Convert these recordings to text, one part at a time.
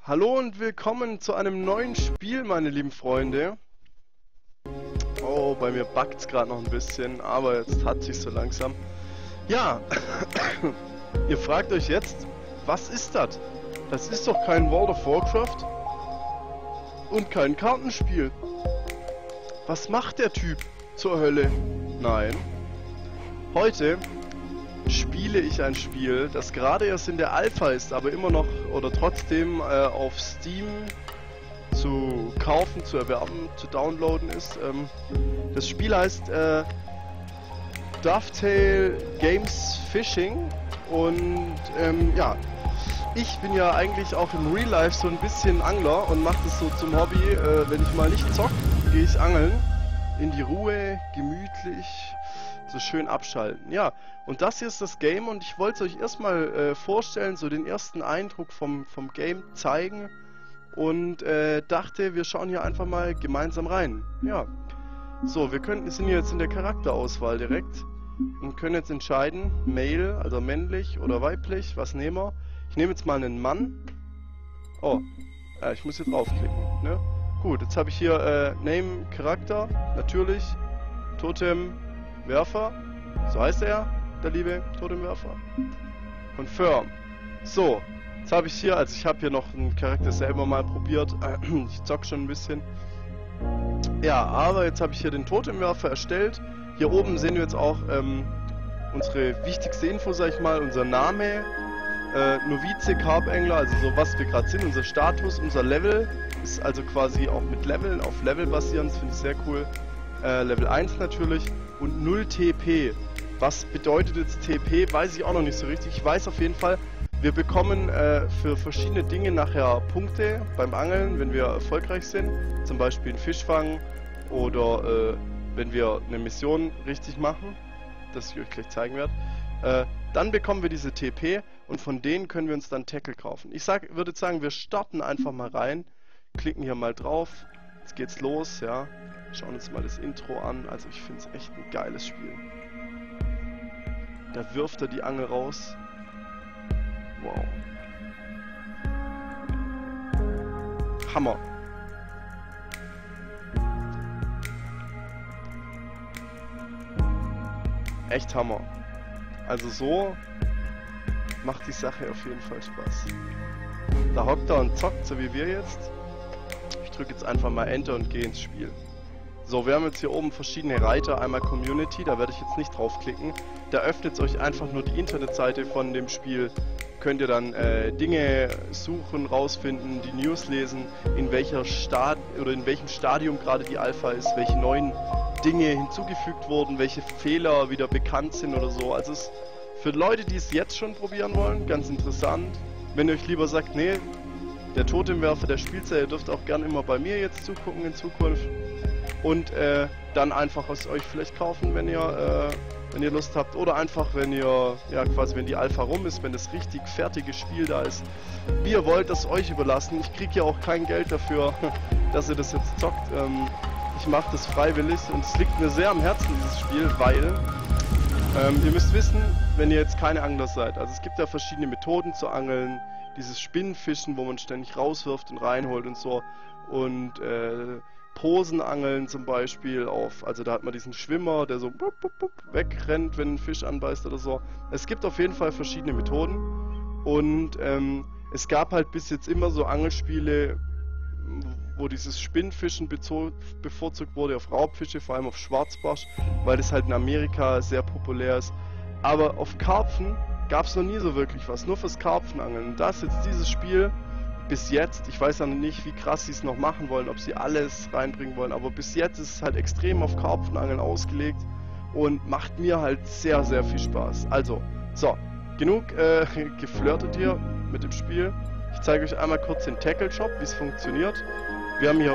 Hallo und willkommen zu einem neuen Spiel, meine lieben Freunde. Oh, bei mir bugt's gerade noch ein bisschen, aber jetzt hat sich so langsam. Ja, ihr fragt euch jetzt, was ist das? Das ist doch kein World of Warcraft und kein Kartenspiel. Was macht der Typ zur Hölle? Nein. Heute spiele ich ein Spiel, das gerade erst in der Alpha ist, aber immer noch oder trotzdem auf Steam zu kaufen, zu erwerben, zu downloaden ist. Das Spiel heißt Dovetail Games Fishing und ja, ich bin ja eigentlich auch im Real Life so ein bisschen Angler und mache das so zum Hobby. Wenn ich mal nicht zock, gehe ich angeln, in die Ruhe, gemütlich, so schön abschalten. Ja, und das hier ist das Game und ich wollte es euch erstmal vorstellen, so den ersten Eindruck vom Game zeigen und dachte, wir schauen hier einfach mal gemeinsam rein. Ja, so, wir sind jetzt in der Charakterauswahl direkt und können jetzt entscheiden, Male, also männlich oder weiblich, was nehmen wir. Ich nehme jetzt mal einen Mann. Oh, ich muss hier draufklicken, ne? Gut, jetzt habe ich hier Name, Charakter, natürlich, Totem, Werfer, so heißt er, der liebe Totemwerfer. Confirm. So, jetzt habe ich hier, also ich habe hier noch einen Charakter selber mal probiert, ich zock schon ein bisschen. Ja, aber jetzt habe ich hier den Totemwerfer erstellt. Hier oben sehen wir jetzt auch unsere wichtigste Info, sag ich mal, unser Name, Novize, Carpengler, also so was wir gerade sind, unser Status, unser Level, ist also quasi auch mit Leveln auf Level basierend, das finde ich sehr cool. Level 1 natürlich und 0 TP. Was bedeutet jetzt TP? Weiß ich auch noch nicht so richtig. Ich weiß auf jeden Fall, wir bekommen für verschiedene Dinge nachher Punkte beim Angeln, wenn wir erfolgreich sind. Zum Beispiel einen Fisch fangen oder wenn wir eine Mission richtig machen, das ich euch gleich zeigen werde. Dann bekommen wir diese TP und von denen können wir uns dann Tackle kaufen. Ich würde sagen, wir starten einfach mal rein, klicken hier mal drauf. Jetzt geht's los, ja. Schauen uns mal das Intro an. Also ich finde es echt ein geiles Spiel. Da wirft er die Angel raus. Wow. Hammer. Echt Hammer. Also so macht die Sache auf jeden Fall Spaß. Da hockt er und zockt, so wie wir jetzt. Ich drücke jetzt einfach mal Enter und gehe ins Spiel. So, wir haben jetzt hier oben verschiedene Reiter, einmal Community, da werde ich jetzt nicht draufklicken. Da öffnet es euch einfach nur die Internetseite von dem Spiel. Könnt ihr dann Dinge suchen, rausfinden, die News lesen, in welchem Stadium gerade die Alpha ist, welche neuen Dinge hinzugefügt wurden, welche Fehler wieder bekannt sind oder so. Also es ist für Leute, die es jetzt schon probieren wollen, ganz interessant. Wenn ihr euch lieber sagt, nee, der Totemwerfer, der spielt ja, ihr dürft auch gerne immer bei mir jetzt zugucken in Zukunft. Und dann einfach es euch vielleicht kaufen, wenn ihr Lust habt. Oder einfach, wenn ihr, ja quasi wenn die Alpha rum ist, wenn das richtig fertige Spiel da ist. Wie ihr wollt, das euch überlassen. Ich kriege ja auch kein Geld dafür, dass ihr das jetzt zockt. Ich mache das freiwillig und es liegt mir sehr am Herzen, dieses Spiel, weil ihr müsst wissen, wenn ihr jetzt keine Angler seid. Also es gibt ja verschiedene Methoden zu angeln. Dieses Spinnenfischen, wo man ständig rauswirft und reinholt und so. Und Posenangeln zum Beispiel also da hat man diesen Schwimmer, der so wegrennt, wenn ein Fisch anbeißt oder so. Es gibt auf jeden Fall verschiedene Methoden und es gab halt bis jetzt immer so Angelspiele, wo dieses Spinnenfischen bevorzugt wurde auf Raubfische, vor allem auf Schwarzbarsch, weil das halt in Amerika sehr populär ist. Aber auf Karpfen gab es noch nie so wirklich was, nur fürs Karpfenangeln. Und da ist jetzt dieses Spiel bis jetzt, ich weiß ja nicht, wie krass sie es noch machen wollen, ob sie alles reinbringen wollen, aber bis jetzt ist es halt extrem auf Karpfenangeln ausgelegt und macht mir halt sehr, sehr viel Spaß. Also, so, genug geflirtet hier mit dem Spiel. Ich zeige euch einmal kurz den Tackle-Shop, wie es funktioniert. Wir haben hier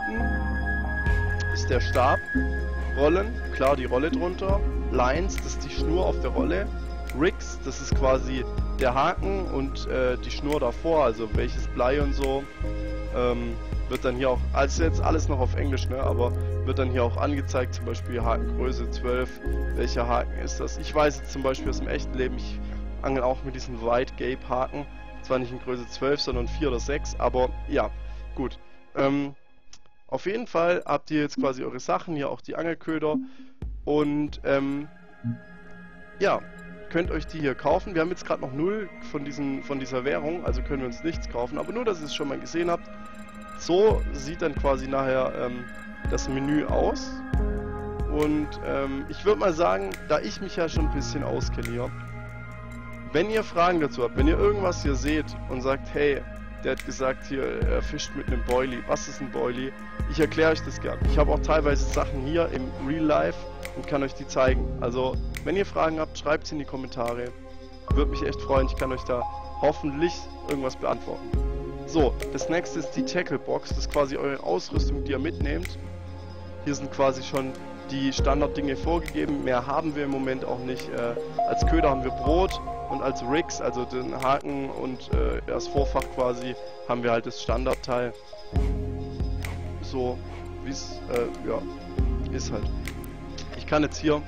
Routen, ist der Stab, Rollen, klar die Rolle drunter, Lines, das ist die Schnur auf der Rolle, Rigs, das ist quasi der Haken und die Schnur davor, also welches Blei und so, wird dann hier auch, also jetzt alles noch auf Englisch, ne, aber wird dann hier auch angezeigt, zum Beispiel Hakengröße 12, welcher Haken ist das. Ich weiß jetzt zum Beispiel aus dem echten Leben, ich angel auch mit diesem White Gape Haken, Zwar nicht in Größe 12, sondern 4 oder 6, aber ja, gut. Auf jeden Fall habt ihr jetzt quasi eure Sachen, hier auch die Angelköder und ja, könnt euch die hier kaufen. Wir haben jetzt gerade noch 0 von dieser Währung, also können wir uns nichts kaufen, aber nur, dass ihr es schon mal gesehen habt. So sieht dann quasi nachher das Menü aus. Und ich würde mal sagen, da ich mich ja schon ein bisschen auskenne hier, wenn ihr Fragen dazu habt, wenn ihr irgendwas hier seht und sagt, hey, der hat gesagt hier, er fischt mit einem Boilie. Was ist ein Boilie? Ich erkläre euch das gern. Ich habe auch teilweise Sachen hier im Real Life und kann euch die zeigen. Also, wenn ihr Fragen habt, schreibt sie in die Kommentare. Würde mich echt freuen, ich kann euch da hoffentlich irgendwas beantworten. So, das nächste ist die Tackle Box. Das ist quasi eure Ausrüstung, die ihr mitnehmt. Hier sind quasi schon die Standarddinge vorgegeben. Mehr haben wir im Moment auch nicht. Als Köder haben wir Brot und als Rigs, also den Haken und das Vorfach quasi, haben wir halt das Standardteil. So, wie es, ja, ist halt. Ich kann jetzt hier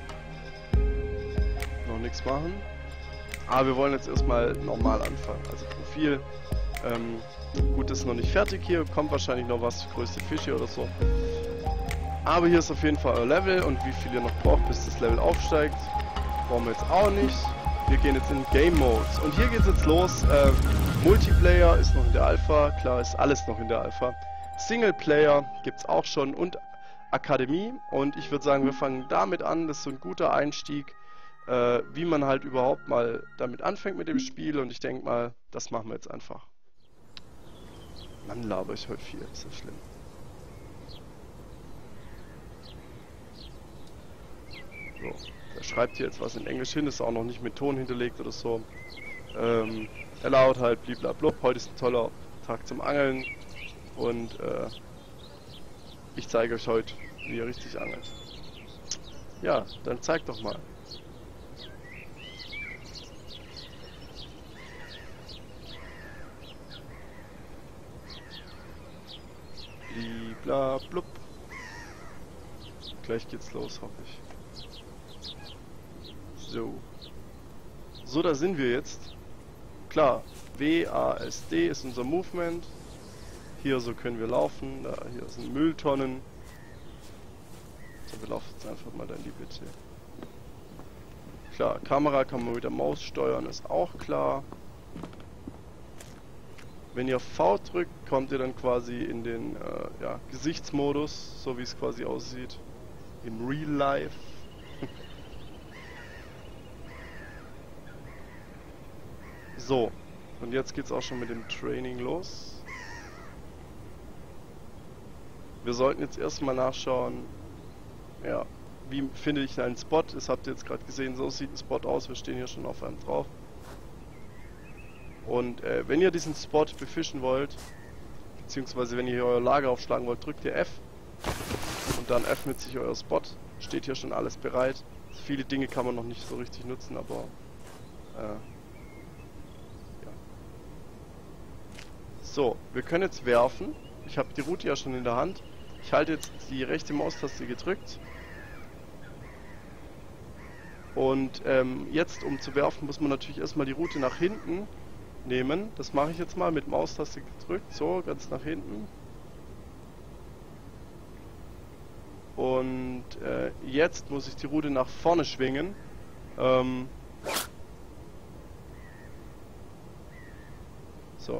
noch nichts machen. Aber wir wollen jetzt erstmal normal anfangen. Also Profil. Gut, das ist noch nicht fertig hier. Kommt wahrscheinlich noch was, größte Fische oder so. Aber hier ist auf jeden Fall euer Level und wie viel ihr noch braucht, bis das Level aufsteigt. Brauchen wir jetzt auch nicht. Wir gehen jetzt in Game Modes. Und hier geht es jetzt los. Multiplayer ist noch in der Alpha. Klar, ist alles noch in der Alpha. Singleplayer gibt es auch schon und Akademie. Und ich würde sagen, wir fangen damit an. Das ist so ein guter Einstieg, wie man halt überhaupt mal damit anfängt mit dem Spiel. Und ich denke mal, das machen wir jetzt einfach. Mann, laber ich heute viel. Ist das schlimm. So, er schreibt hier jetzt was in Englisch hin, ist auch noch nicht mit Ton hinterlegt oder so. Er laut halt bliblablub, heute ist ein toller Tag zum Angeln und ich zeige euch heute, wie ihr richtig angelt. Ja, dann zeig doch mal. Bliblablub. Gleich geht's los, hoffe ich. So, da sind wir jetzt. Klar, WASD ist unser Movement. Hier so können wir laufen. Hier sind Mülltonnen. So, wir laufen jetzt einfach mal da in die Mitte. Klar, Kamera kann man mit der Maus steuern, ist auch klar. Wenn ihr V drückt, kommt ihr dann quasi in den ja, Gesichtsmodus, so wie es quasi aussieht. Im Real Life. So, und jetzt geht's auch schon mit dem Training los. Wir sollten jetzt erstmal nachschauen, ja, wie finde ich einen Spot. Das habt ihr jetzt gerade gesehen, so sieht ein Spot aus, wir stehen hier schon auf einem drauf. Und wenn ihr diesen Spot befischen wollt, beziehungsweise wenn ihr hier euer Lager aufschlagen wollt, drückt ihr F. Und dann öffnet sich euer Spot, steht hier schon alles bereit. Viele Dinge kann man noch nicht so richtig nutzen, aber so, wir können jetzt werfen. Ich habe die Route ja schon in der Hand. Ich halte jetzt die rechte Maustaste gedrückt. Und jetzt, um zu werfen, muss man natürlich erstmal die Route nach hinten nehmen. Das mache ich jetzt mal mit Maustaste gedrückt. So, ganz nach hinten. Und jetzt muss ich die Route nach vorne schwingen. So.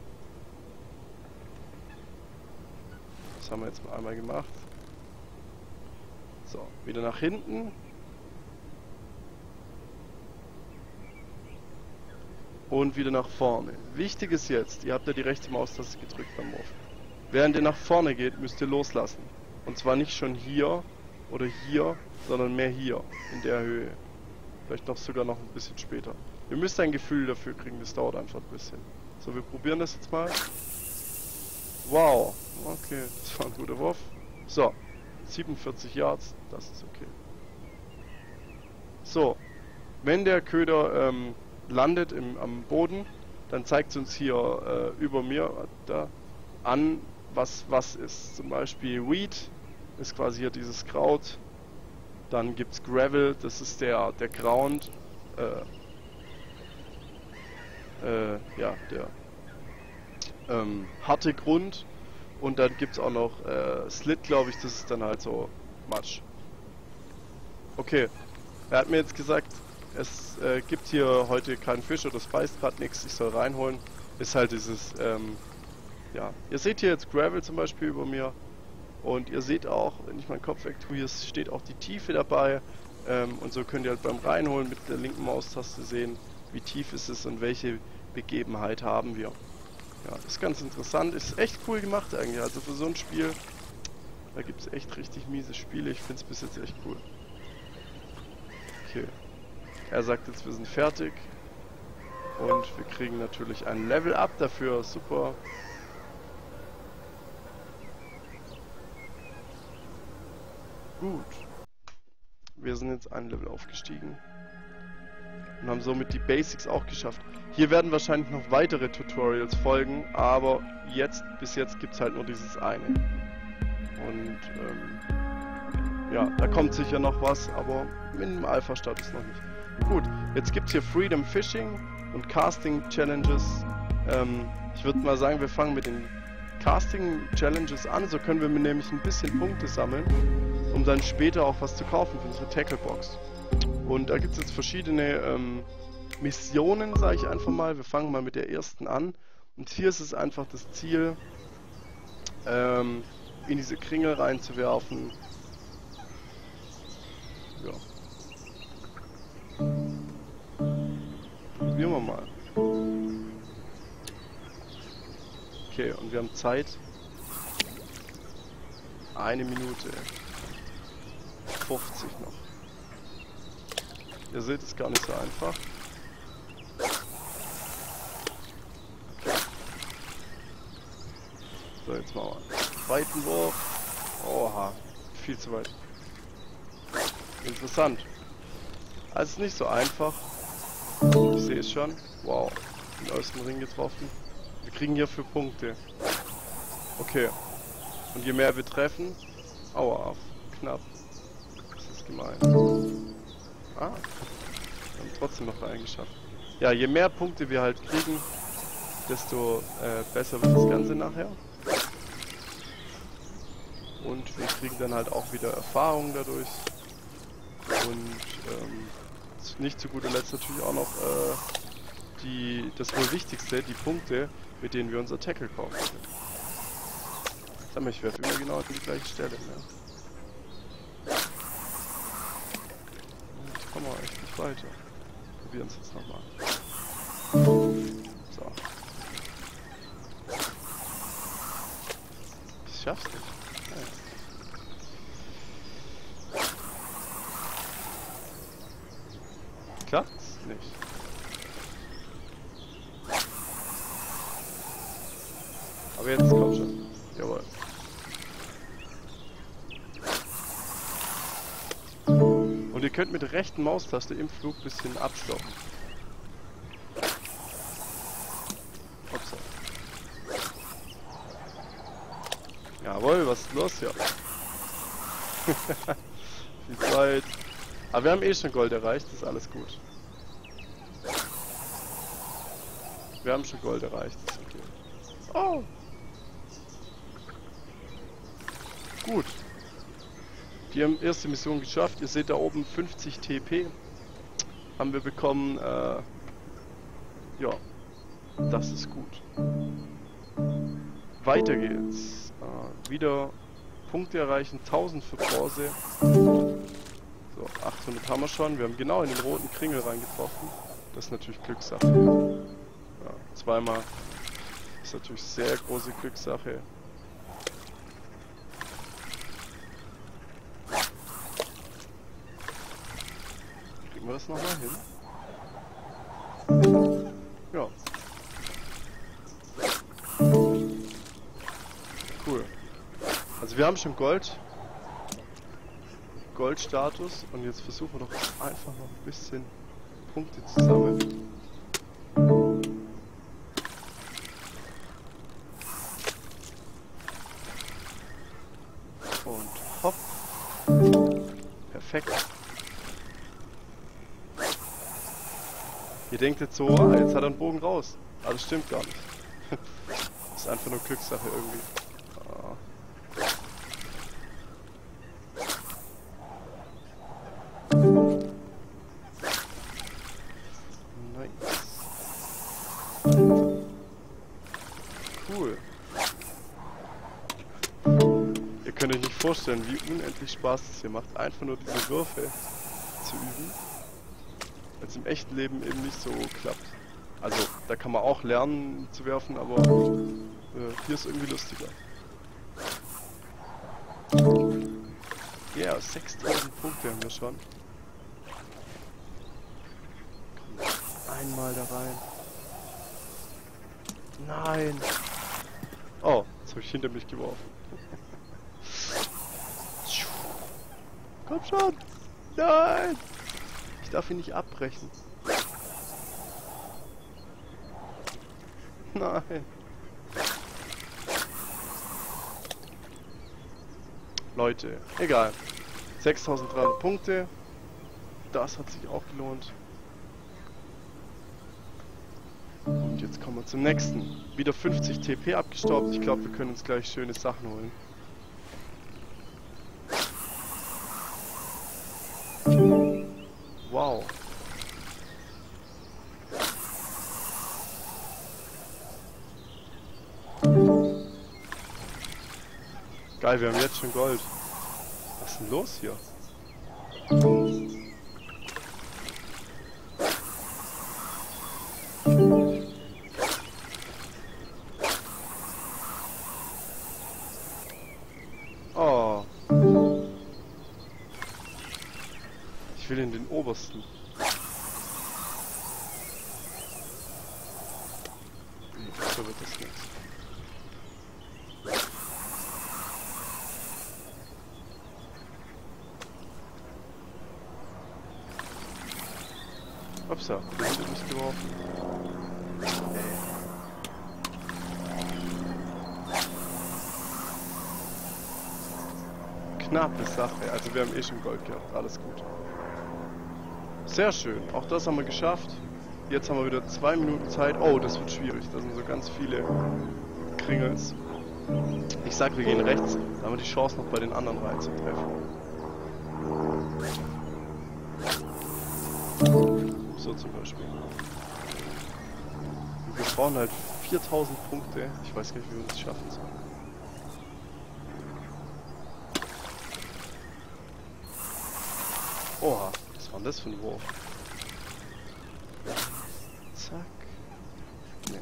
Das haben wir jetzt mal einmal gemacht. So, wieder nach hinten. Und wieder nach vorne. Wichtig ist jetzt, ihr habt ja die rechte Maustaste gedrückt beim Wurf. Während ihr nach vorne geht, müsst ihr loslassen. Und zwar nicht schon hier oder hier, sondern mehr hier, in der Höhe. Vielleicht noch sogar noch ein bisschen später. Ihr müsst ein Gefühl dafür kriegen, das dauert einfach ein bisschen. So, wir probieren das jetzt mal. Wow, okay, das war ein guter Wurf. So, 47 Yards, das ist okay. So, wenn der Köder landet am Boden, dann zeigt es uns hier über mir da an, was ist. Zum Beispiel Weed ist quasi hier dieses Kraut. Dann gibt es Gravel, das ist der Ground. ja, der harte Grund. Und dann gibt es auch noch Slit, glaube ich, das ist dann halt so Matsch. Okay, er hat mir jetzt gesagt, es gibt hier heute keinen Fisch oder es beißt gerade nichts, ich soll reinholen. Ist halt dieses, ja, ihr seht hier jetzt Gravel zum Beispiel über mir. Und ihr seht auch, wenn ich meinen Kopf weg tue, hier steht auch die Tiefe dabei. Und so könnt ihr halt beim Reinholen mit der linken Maustaste sehen, wie tief ist es und welche Begebenheit haben wir. Ja, ist ganz interessant, ist echt cool gemacht eigentlich. Also für so ein Spiel, da gibt es echt richtig miese Spiele. Ich finde es bis jetzt echt cool. Okay. Er sagt jetzt, wir sind fertig. Und wir kriegen natürlich ein Level Up dafür. Super. Gut. Wir sind jetzt ein Level aufgestiegen. Und haben somit die Basics auch geschafft. Hier werden wahrscheinlich noch weitere Tutorials folgen, aber bis jetzt gibt es halt nur dieses eine. Und ja, da kommt sicher noch was, aber mit dem Alpha-Status noch nicht. Gut, jetzt gibt es hier Freedom Fishing und Casting Challenges. Ich würde mal sagen, wir fangen mit den Casting Challenges an, so können wir nämlich ein bisschen Punkte sammeln, um dann später auch was zu kaufen für unsere Tackle-Box. Und da gibt es jetzt verschiedene Missionen, sage ich einfach mal. Wir fangen mal mit der ersten an. Und hier ist es einfach das Ziel, in diese Kringel reinzuwerfen. Ja. Probieren wir mal. Okay, und wir haben Zeit. 1 Minute. 50 noch. Ihr seht, es ist gar nicht so einfach. Okay. So, jetzt machen wir einen zweiten Wurf. Oha, viel zu weit. Interessant. Also nicht so einfach. Ich sehe es schon. Wow, den äußeren Ring getroffen. Wir kriegen hierfür Punkte. Okay. Und je mehr wir treffen... Aua, knapp. Das ist gemein. Ah, wir haben trotzdem noch reingeschafft. Ja, je mehr Punkte wir halt kriegen, desto besser wird das Ganze nachher. Und wir kriegen dann halt auch wieder Erfahrung dadurch. Und nicht zu guter Letzt natürlich auch noch das wohl Wichtigste, die Punkte, mit denen wir unser Tackle kaufen können. Sag mal, ich werfe immer genau an die gleiche Stelle. Ne? Jetzt kommen wir echt nicht weiter. Probieren es jetzt nochmal. So. Ich schaff's nicht. Ja. Klappt's nicht. Aber jetzt kommt schon. Jawohl. Und ihr könnt mit der rechten Maustaste im Flug ein bisschen abstoppen. Upsa. Jawohl, was ist los hier? Viel Zeit. Aber wir haben eh schon Gold erreicht, das ist alles gut. Wir haben schon Gold erreicht, das ist okay. Oh! Gut. Die haben erste Mission geschafft. Ihr seht da oben 50 TP. Haben wir bekommen. Ja. Das ist gut. Weiter geht's. Wieder Punkte erreichen. 1000 für Bronze. So, 800 haben wir schon. Wir haben genau in den roten Kringel reingetroffen. Das ist natürlich Glückssache. Ja, zweimal. Das ist natürlich sehr große Glückssache. Kriegen wir das nochmal hin? Ja. Cool. Also wir haben schon Goldstatus und jetzt versuchen wir doch einfach noch ein bisschen Punkte zu sammeln. Und hopp. Perfekt. Ihr denkt jetzt so, ah, jetzt hat er einen Bogen raus. Aber das stimmt gar nicht. Das ist einfach nur Glückssache irgendwie. Ah. Nice. Cool. Ihr könnt euch nicht vorstellen, wie unendlich Spaß das hier macht, einfach nur diese Würfe zu üben. Weil es im echten Leben eben nicht so klappt. Also, da kann man auch lernen zu werfen, aber hier ist irgendwie lustiger. Ja, yeah, 6000 Punkte haben wir schon. Komm, einmal da rein. Nein! Oh, jetzt habe ich hinter mich geworfen. Komm schon! Nein! Ich darf ihn nicht abbrechen. Nein. Leute, egal. 6300 Punkte. Das hat sich auch gelohnt. Und jetzt kommen wir zum nächsten. Wieder 50 TP abgestaubt. Ich glaube, wir können uns gleich schöne Sachen holen. Wow. Geil, wir haben jetzt schon Gold. Was ist denn los hier? Oh. Ich will in den obersten. Nee, so wird das nichts. Upsa, das wird nicht geworfen. Knappe Sache, also wir haben eh schon Gold gehabt, alles gut. Sehr schön, auch das haben wir geschafft. Jetzt haben wir wieder 2 Minuten Zeit. Oh, das wird schwierig, da sind so ganz viele Kringels. Ich sag, wir gehen rechts, da haben wir die Chance noch bei den anderen reinzutreffen. So zum Beispiel. Und wir brauchen halt 4000 Punkte. Ich weiß gar nicht, wie wir das schaffen sollen. Oha, was war denn das für ein Wurf? Zack. Nee.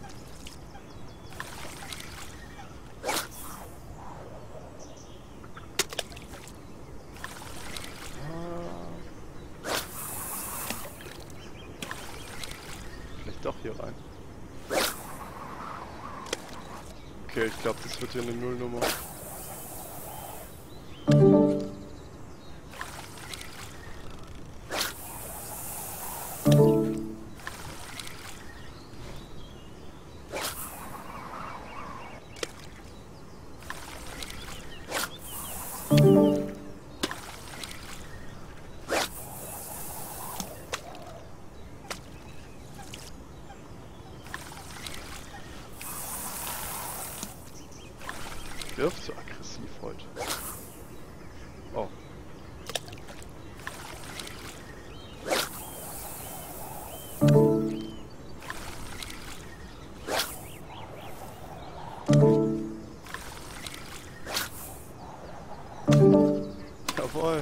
Vielleicht doch hier rein. Okay, ich glaube, das wird hier eine Nullnummer. Wirft so aggressiv heute. Oh. Jawohl.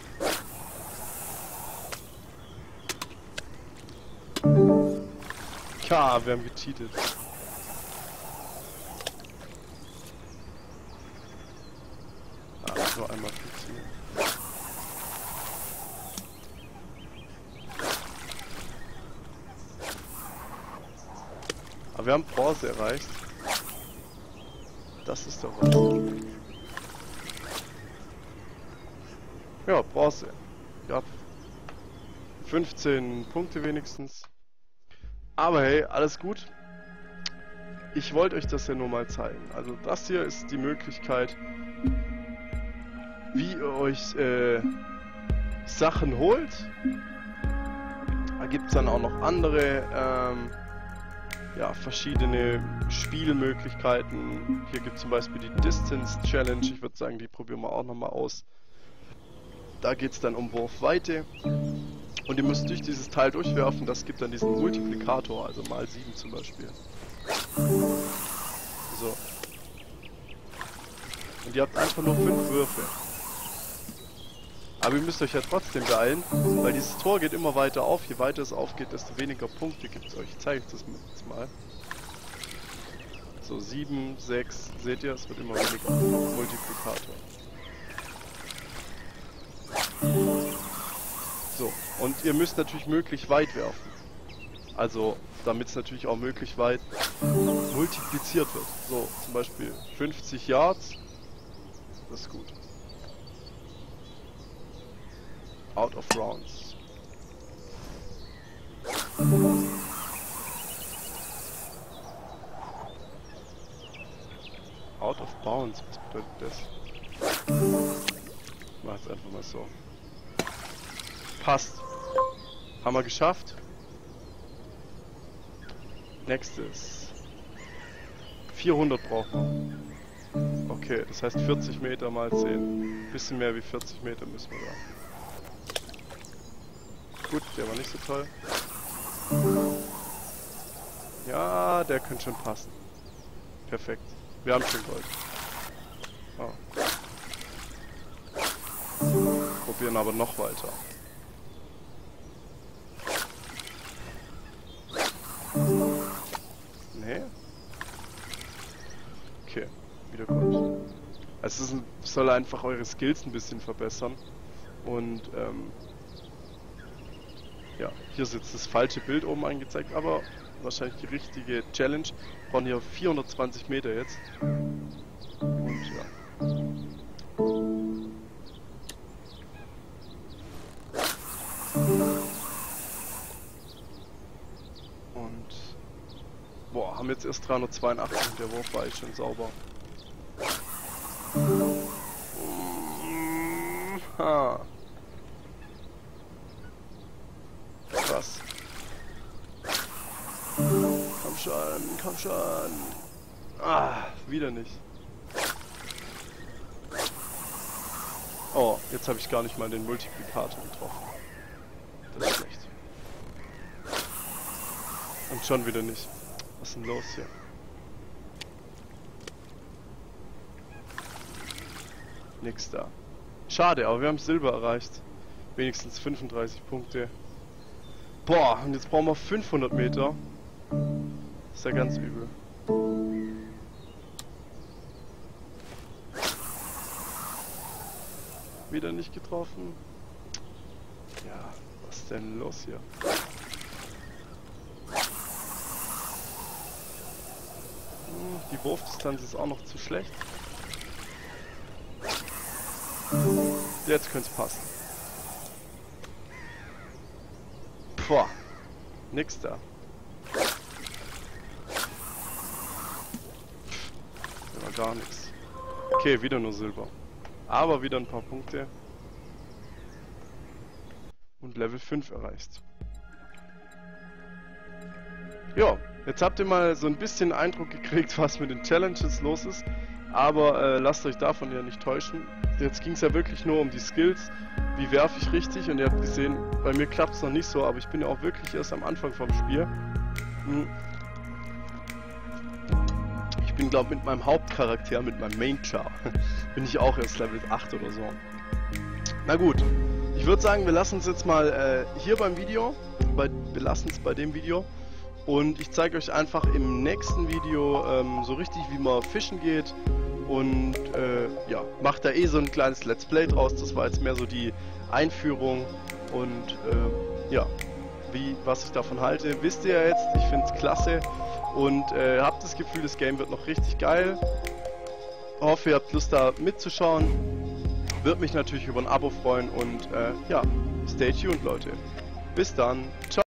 Ja, wir haben gecheatet. Nur einmal funktioniert. Aber wir haben Bronze erreicht. Das ist doch was. Ja, Bronze. Ja. 15 Punkte wenigstens. Aber hey, alles gut. Ich wollte euch das ja nur mal zeigen. Also das hier ist die Möglichkeit, wie ihr euch Sachen holt. gibt es dann auch noch andere, ja, verschiedene Spielmöglichkeiten. Hier gibt es zum Beispiel die Distance Challenge. Ich würde sagen, die probieren wir auch nochmal aus. Da geht es dann um Wurfweite. Und ihr müsst durch dieses Teil durchwerfen. Das gibt dann diesen Multiplikator, also mal 7 zum Beispiel. So. Und ihr habt einfach nur 5 Würfe. Aber ihr müsst euch ja trotzdem beeilen, weil dieses Tor geht immer weiter auf. Je weiter es aufgeht, desto weniger Punkte gibt es euch. Ich zeige euch das jetzt mal. So, 7, 6, seht ihr, es wird immer weniger. Multiplikator. So, und ihr müsst natürlich möglichst weit werfen. Also, damit es natürlich auch möglichst weit multipliziert wird. So, zum Beispiel 50 Yards. Das ist gut. Out of rounds. Out of bounds, was bedeutet das? Ich mach jetzt einfach mal so. Passt. Haben wir geschafft. Nächstes. 400 brauchen wir. Okay, das heißt 40 Meter mal 10. Bisschen mehr wie 40 Meter müssen wir da. Gut, der war nicht so toll. Ja, der könnte schon passen. Perfekt. Wir haben schon Gold. Oh. Probieren aber noch weiter. Nee. Okay, wieder Gold. Also es soll einfach eure Skills ein bisschen verbessern. Und ja, hier ist jetzt das falsche Bild oben angezeigt, aber wahrscheinlich die richtige Challenge. Wir brauchen hier 420 Meter jetzt. Und ja. Und boah, haben jetzt erst 382 und der Wurf war jetzt schon sauber. Ha. Krass. Komm schon, komm schon. Ah, wieder nicht. Oh, jetzt habe ich gar nicht mal den Multiplikator getroffen. Das ist schlecht. Und schon wieder nicht. Was ist denn los hier? Nix da. Schade, aber wir haben Silber erreicht. Wenigstens 35 Punkte. Boah, und jetzt brauchen wir 500 Meter. Ist ja ganz übel. Wieder nicht getroffen. Ja, was ist denn los hier? Die Wurfdistanz ist auch noch zu schlecht. Jetzt könnte es passen. Boah, nix da. Da war gar nichts. Okay, wieder nur Silber. Aber wieder ein paar Punkte. Und Level 5 erreicht. Ja, jetzt habt ihr mal so ein bisschen Eindruck gekriegt, was mit den Challenges los ist. Aber lasst euch davon ja nicht täuschen. Jetzt ging es ja wirklich nur um die Skills. Wie werfe ich richtig? Und ihr habt gesehen, bei mir klappt es noch nicht so, aber ich bin ja auch wirklich erst am Anfang vom Spiel. Ich bin, glaube ich, mit meinem Hauptcharakter, mit meinem Main Char, bin ich auch erst Level 8 oder so. Na gut, ich würde sagen, wir lassen es jetzt mal hier beim Video. Belassen es bei dem Video. Und ich zeige euch einfach im nächsten Video so richtig, wie man fischen geht. Und ja, macht da eh so ein kleines Let's Play draus. Das war jetzt mehr so die Einführung. Und ja, was ich davon halte, wisst ihr ja jetzt. Ich finde es klasse. Und habt das Gefühl, das Game wird noch richtig geil. Hoffe, ihr habt Lust da mitzuschauen. Würde mich natürlich über ein Abo freuen. Und ja, stay tuned, Leute. Bis dann. Ciao.